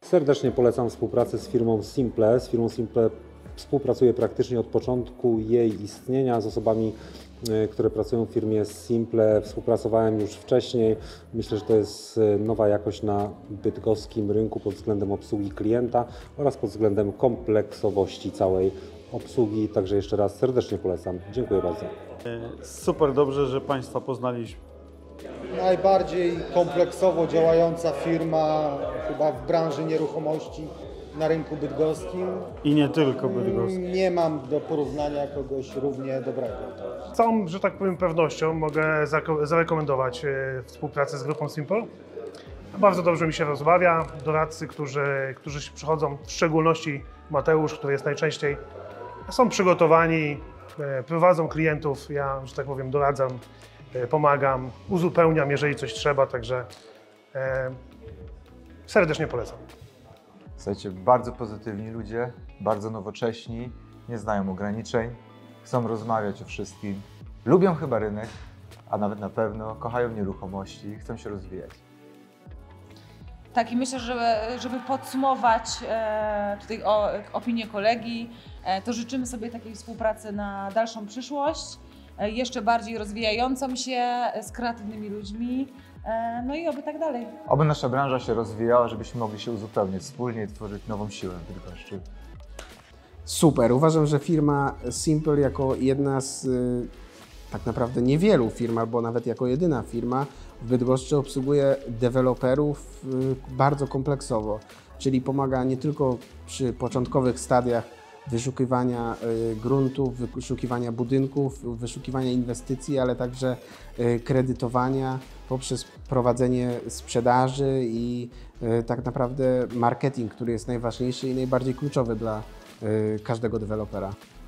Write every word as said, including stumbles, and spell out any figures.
Serdecznie polecam współpracę z firmą Simple. Z firmą Simple współpracuję praktycznie od początku jej istnienia z osobami, które pracują w firmie Simple. Współpracowałem już wcześniej. Myślę, że to jest nowa jakość na bydgoskim rynku pod względem obsługi klienta oraz pod względem kompleksowości całej obsługi. Także jeszcze raz serdecznie polecam. Dziękuję bardzo. Super dobrze, że Państwa poznaliśmy. Najbardziej kompleksowo działająca firma chyba w branży nieruchomości na rynku bydgoskim. I nie tylko bydgoskim. Nie mam do porównania kogoś równie dobrego. Z całą, że tak powiem, pewnością mogę zarekomendować współpracę z grupą Simple. Bardzo dobrze mi się rozmawia. Doradcy, którzy, którzy przychodzą, w szczególności Mateusz, który jest najczęściej, są przygotowani, prowadzą klientów. Ja, że tak powiem, doradzam, pomagam, uzupełniam, jeżeli coś trzeba, także e, serdecznie polecam. Słuchajcie, bardzo pozytywni ludzie, bardzo nowocześni, nie znają ograniczeń, chcą rozmawiać o wszystkim, lubią chyba rynek, a nawet na pewno kochają nieruchomości, chcą się rozwijać. Tak, i myślę, że żeby podsumować e, tutaj o, opinię kolegi, e, to życzymy sobie takiej współpracy na dalszą przyszłość, e, jeszcze bardziej rozwijającą się, e, z kreatywnymi ludźmi, e, no i oby tak dalej. Oby nasza branża się rozwijała, żebyśmy mogli się uzupełniać wspólnie i tworzyć nową siłę w Bydgoszczy. Super, uważam, że firma Simple jako jedna z y, tak naprawdę niewielu firm, albo nawet jako jedyna firma w Bydgoszczy obsługuje deweloperów y, bardzo kompleksowo, czyli pomaga nie tylko przy początkowych stadiach wyszukiwania y, gruntów, wyszukiwania budynków, wyszukiwania inwestycji, ale także y, kredytowania poprzez prowadzenie sprzedaży i y, tak naprawdę marketing, który jest najważniejszy i najbardziej kluczowy dla y, każdego dewelopera.